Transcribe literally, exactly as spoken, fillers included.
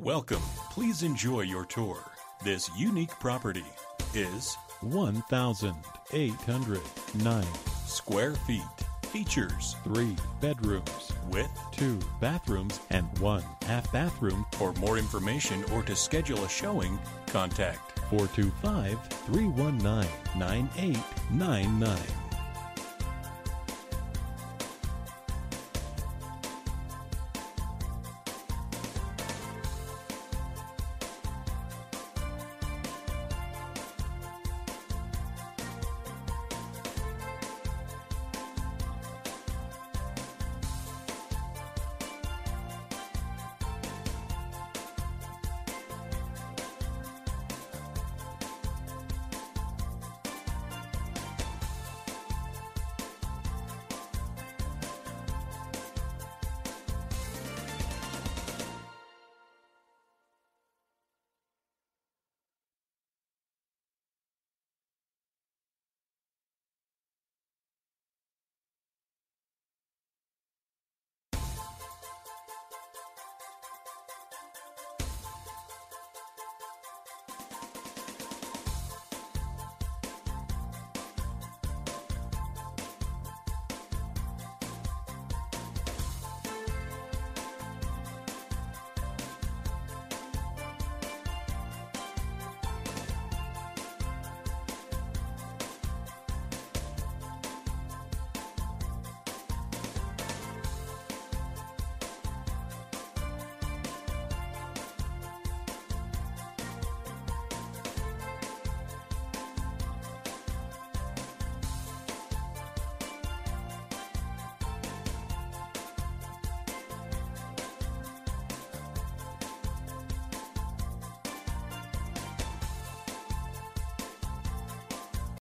Welcome. Please enjoy your tour. This unique property is one thousand eight hundred nine square feet. Features three bedrooms with two bathrooms and one half bathroom. For more information or to schedule a showing, contact four two five, three one nine, nine eight nine nine.